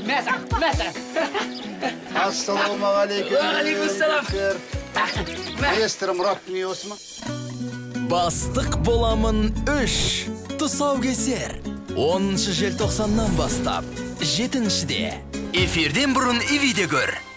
Мәсі. Ассаламағалейкум. Уағалейкумассалам. Маэстро Мұрат дүниесі ма? Бастық боламын 3. Тұсаукесер. 10 желтоқсаннан бастап 7-де. Эфирден бұрын эвиде көр.